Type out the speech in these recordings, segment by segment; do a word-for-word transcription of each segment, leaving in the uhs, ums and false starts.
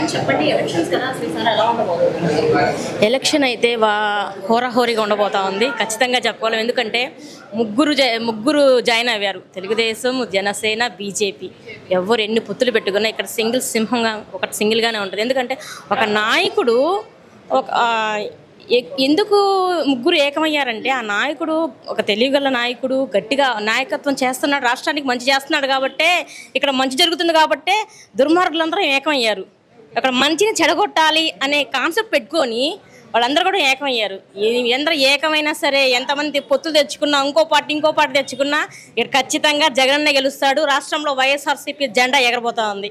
చెప్పండి ఎలక్షన్స్ కదా శ్రీసార్ ఎలా ఉండబోతుంది? ఎలక్షన్ అయితే వా హోరాహోరీగా ఉండబోతా ఉంది ఖచ్చితంగా చెప్పుకోవాలి. ఎందుకంటే ముగ్గురు ముగ్గురు జాయిన్ అయ్యారు, తెలుగుదేశం, జనసేన, బీజేపీ. ఎవరు ఎన్ని పొత్తులు పెట్టుకున్నా ఇక్కడ సింగిల్ సింహంగా ఒకటి సింగిల్గానే ఉంటుంది. ఎందుకంటే ఒక నాయకుడు ఒక ఎందుకు ముగ్గురు ఏకమయ్యారంటే ఆ నాయకుడు ఒక తెలివిగల నాయకుడు, గట్టిగా నాయకత్వం చేస్తున్నాడు, రాష్ట్రానికి మంచి చేస్తున్నాడు కాబట్టే ఇక్కడ మంచి జరుగుతుంది కాబట్టే దుర్మార్గులందరూ ఏకమయ్యారు. అక్కడ మంచిని చెడగొట్టాలి అనే కాన్సెప్ట్ పెట్టుకొని వాళ్ళందరూ కూడా ఏకమయ్యారు. ఎందరూ ఏకమైనా సరే, ఎంతమంది పొత్తులు తెచ్చుకున్నా, ఇంకో పార్టీ ఇంకో పార్టీ తెచ్చుకున్నా ఇక్కడ ఖచ్చితంగా జగనన్న గెలుస్తాడు. రాష్ట్రంలో వైఎస్ఆర్సీపీ జెండా ఎగరబోతా ఉంది.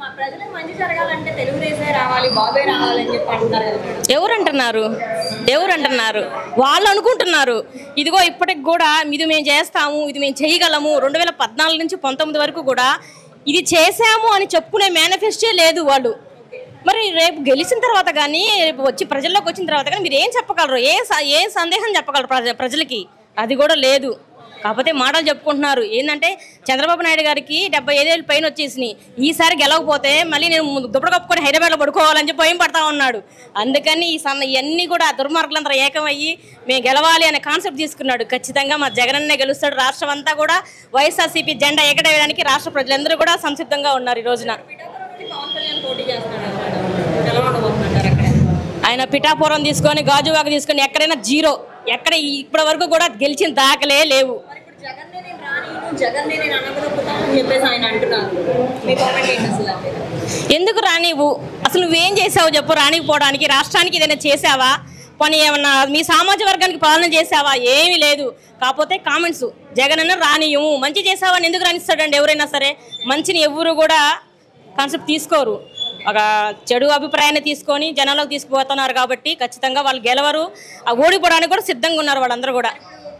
ఎవరు అంటున్నారు ఎవరు అంటున్నారు వాళ్ళు అనుకుంటున్నారు. ఇదిగో ఇప్పటికి కూడా ఇది మేము చేస్తాము, ఇది మేము చేయగలము. రెండు వేల పద్నాలుగు నుంచి పంతొమ్మిది వరకు కూడా ఇది చేసాము అని చెప్పుకునే మేనిఫెస్టో లేదు వాళ్ళు. మరి రేపు గెలిచిన తర్వాత కానీ, రేపు వచ్చి ప్రజల్లోకి వచ్చిన తర్వాత కానీ మీరు ఏం చెప్పగలరు? ఏ ఏ సందేహం చెప్పగలరు ప్రజ ప్రజలకి? అది కూడా లేదు. కాకపోతే మాటలు చెప్పుకుంటున్నారు. ఏంటంటే చంద్రబాబు నాయుడు గారికి డెబ్బై ఐదేళ్ళు పైన వచ్చేసినాయి, ఈసారి గెలవకపోతే మళ్ళీ నేను దుప్పటి కప్పుకొని హైదరాబాద్లో పడుకోవాలని చెప్పి భయం పడతా ఉన్నాడు. అందుకని ఈ సన్న ఇవన్నీ కూడా దుర్మార్గులందరూ ఏకమయ్యి మేము గెలవాలి అనే కాన్సెప్ట్ తీసుకున్నాడు. ఖచ్చితంగా మా జగనన్నే గెలుస్తాడు. రాష్ట్రం అంతా కూడా వైఎస్ఆర్సీపీ జెండా ఎగడవేయడానికి రాష్ట్ర ప్రజలందరూ కూడా సంసిద్ధంగా ఉన్నారు. ఈ రోజున ఆయన పిఠాపురం తీసుకొని, గాజువాక తీసుకొని ఎక్కడైనా జీరో. ఎక్కడ ఇప్పటి వరకు కూడా గెలిచిన దాఖలే లేవు. ఎందుకు రానివ్వు? అసలు నువ్వేం చేసావు చెప్పు? రానిపోవడానికి రాష్ట్రానికి ఏదైనా చేసావా? పని ఏమన్నా మీ సామాజిక వర్గానికి పాలన చేసావా? ఏమీ లేదు. కాకపోతే కామెంట్స్ జగనన్న రానియము. మంచి చేసావని ఎందుకు రానిస్తాడండి? ఎవరైనా సరే మంచిని ఎవరు కూడా కాన్సెప్ట్ తీసుకోరు. ఒక చెడు అభిప్రాయాన్ని తీసుకొని జనాలకు తీసుకుపోతున్నారు కాబట్టి ఖచ్చితంగా వాళ్ళు గెలవరు. ఆ ఓడిపోవడానికి కూడా సిద్ధంగా ఉన్నారు వాళ్ళందరూ కూడా.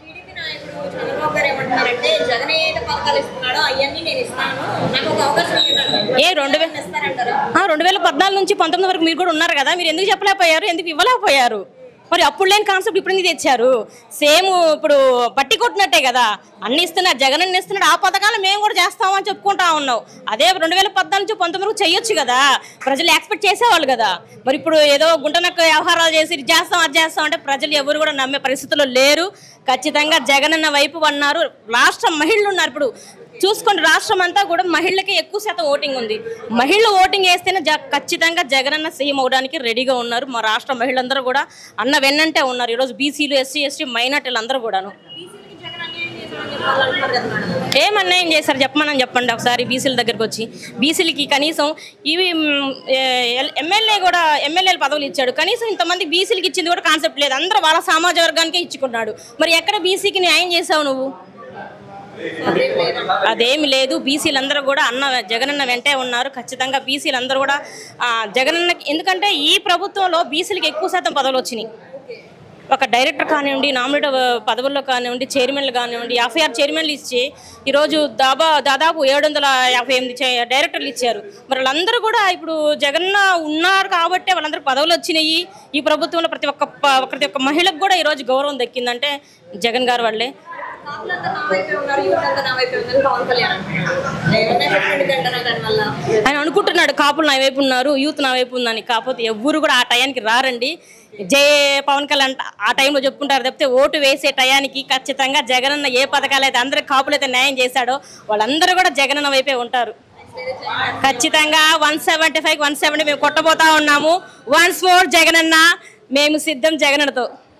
ఏ రెండు వేల రెండు వేల పద్నాలుగు నుంచి పంతొమ్మిది వరకు మీరు కూడా ఉన్నారు కదా, మీరు ఎందుకు చెప్పలేకపోయారు? ఎందుకు ఇవ్వలేకపోయారు? మరి అప్పుడు లేని కాన్సెప్ట్ ఇప్పుడు ఎందుకు తెచ్చారు? సేమ్ ఇప్పుడు పట్టి కొట్టినట్టే కదా, అన్ని ఇస్తున్నారు, జగన్ అన్ని ఇస్తున్నాడు. ఆ పథకాలు మేము కూడా చేస్తామని చెప్పుకుంటా ఉన్నాం. అదే రెండు వేల పద్నాలుగు నుంచి పంతొమ్మిది వరకు చేయొచ్చు కదా, ప్రజలు ఎక్స్పెక్ట్ చేసేవాళ్ళు కదా. మరి ఇప్పుడు ఏదో గుంటనక్క వ్యవహారాలు చేసి ఇది చేస్తాం అది చేస్తాం అంటే ప్రజలు ఎవరు కూడా నమ్మే పరిస్థితుల్లో లేరు. ఖచ్చితంగా జగనన్న వైపు అన్నారు. రాష్ట్ర మహిళలు ఉన్నారు. ఇప్పుడు చూసుకోండి, రాష్ట్రం అంతా కూడా మహిళలకి ఎక్కువ శాతం ఓటింగ్ ఉంది. మహిళలు ఓటింగ్ వేస్తేనే జ ఖచ్చితంగా జగనన్న సీఎం అవడానికి రెడీగా ఉన్నారు. మా రాష్ట్ర మహిళలందరూ కూడా అన్న వెన్నంటే ఉన్నారు. ఈరోజు బీసీలు, ఎస్సీ ఎస్టీ మైనార్టీలు అందరూ కూడాను. ఏం అన్యాయం చేశారు చెప్పమని చెప్పండి ఒకసారి బీసీల దగ్గరకు వచ్చి. బీసీలకి కనీసం ఇవి ఎమ్మెల్యే కూడా ఎమ్మెల్యేల పదవులు ఇచ్చాడు, కనీసం ఇంతమంది బీసీలకి ఇచ్చింది కూడా కాన్సెప్ట్ లేదు. అందరూ వాళ్ళ సామాజిక వర్గానికే ఇచ్చుకున్నాడు. మరి ఎక్కడ బీసీకి న్యాయం చేసావు నువ్వు? అదేమి లేదు. బీసీలందరూ కూడా అన్న జగనన్న వెంటే ఉన్నారు. ఖచ్చితంగా బీసీలందరూ కూడా జగనన్నకి, ఎందుకంటే ఈ ప్రభుత్వంలో బీసీలకి ఎక్కువ శాతం పదవులు వచ్చినాయి. ఒక డైరెక్టర్ కానివ్వండి, నామినేట్ పదవుల్లో కానివ్వండి, చైర్మన్లు కానివ్వండి, యాభై ఆరు చైర్మన్లు ఇచ్చి ఈరోజు దాబా దాదాపు ఏడు వందల యాభై ఎనిమిది డైరెక్టర్లు ఇచ్చారు. మరి వాళ్ళందరూ కూడా ఇప్పుడు జగన్న ఉన్నారు కాబట్టి వాళ్ళందరూ పదవులు వచ్చినాయి. ఈ ప్రభుత్వంలో ప్రతి ఒక్క ప్రతి ఒక్క మహిళకు కూడా ఈరోజు గౌరవం దక్కిందంటే జగన్ గారు వాళ్ళే. ఆయన అనుకుంటున్నాడు కాపులు నా వైపు ఉన్నారు, యూత్ నా వైపు ఉందని. కాకపోతే ఎవరు కూడా ఆ టయానికి రారండి. జై పవన్ కళ్యాణ్ ఆ టైంలో చెప్పుకుంటారు తప్పితే ఓటు వేసే టయానికి ఖచ్చితంగా జగనన్న ఏ పథకాలు అయితే అందరికి కాపులు అయితే న్యాయం చేశాడో వాళ్ళందరూ కూడా జగనన్న వైపే ఉంటారు. ఖచ్చితంగా one seventy five one seventy మేము కొట్టబోతా ఉన్నాము. వన్స్ మోర్ జగనన్న, మేము సిద్ధం జగనన్నతో.